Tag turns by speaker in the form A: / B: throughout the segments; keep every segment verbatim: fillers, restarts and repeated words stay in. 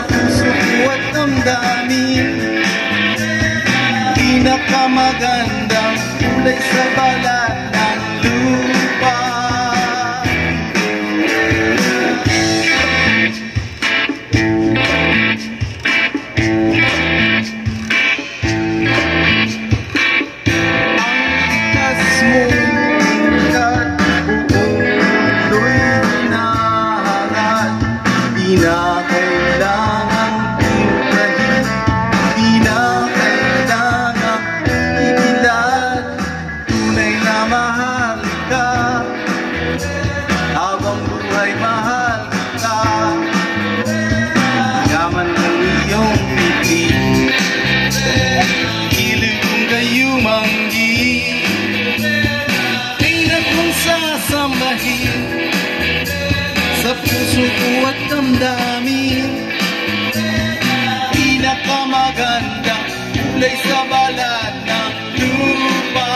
A: puso ko at damdamin, pinakamagandang kulay sa balat ng lupa. Di na kailangang pintahin, di na kailangang ibilad. Tunay na mahal ka, habang buhay mahal ka. Yaman ng iyong ngiti, hilig kong kayumanggi, ay na kong sasambahin sa puso ko at damdamin, pinakamagandang kulay sa balat ng lupa.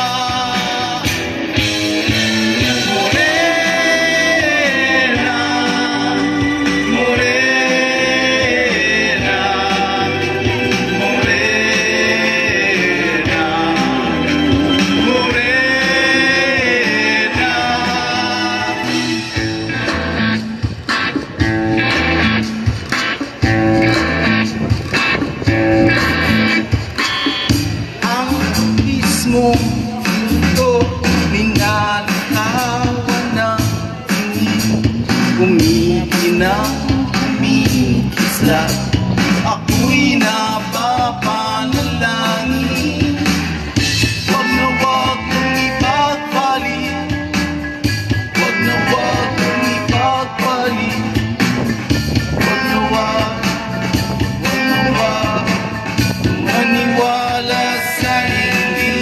A: Morena, morena, morena, morena. Mo ito, ninanakawan ng tingin, kumikinang, kumikislat, ako'y napapanalangin. Wag na wag mong ipagpalit, wag na wag mong ipagpalit, wag na wag, wag na wag maniwala sa hindi.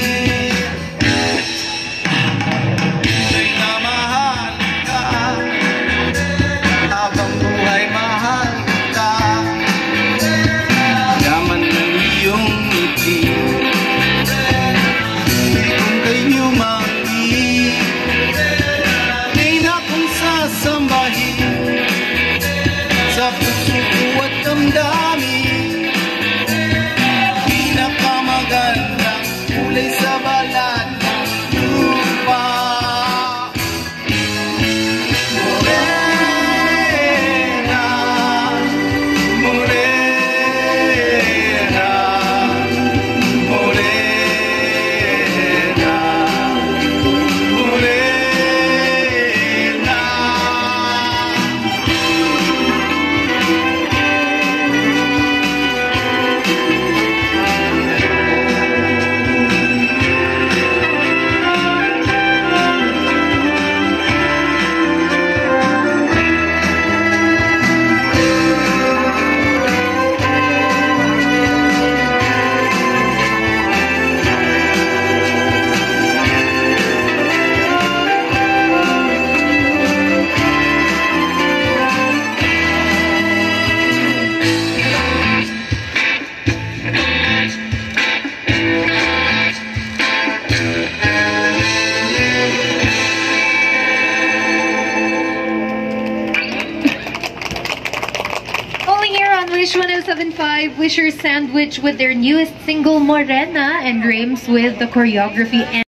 A: Sa puso ko at damdamin, pinakamagandang kulay sa balat ng lupa. Morena, morena, morena, morena.
B: Wish one oh seven point five, Wisher Sandwich with their newest single Morena, and Rames with the choreography and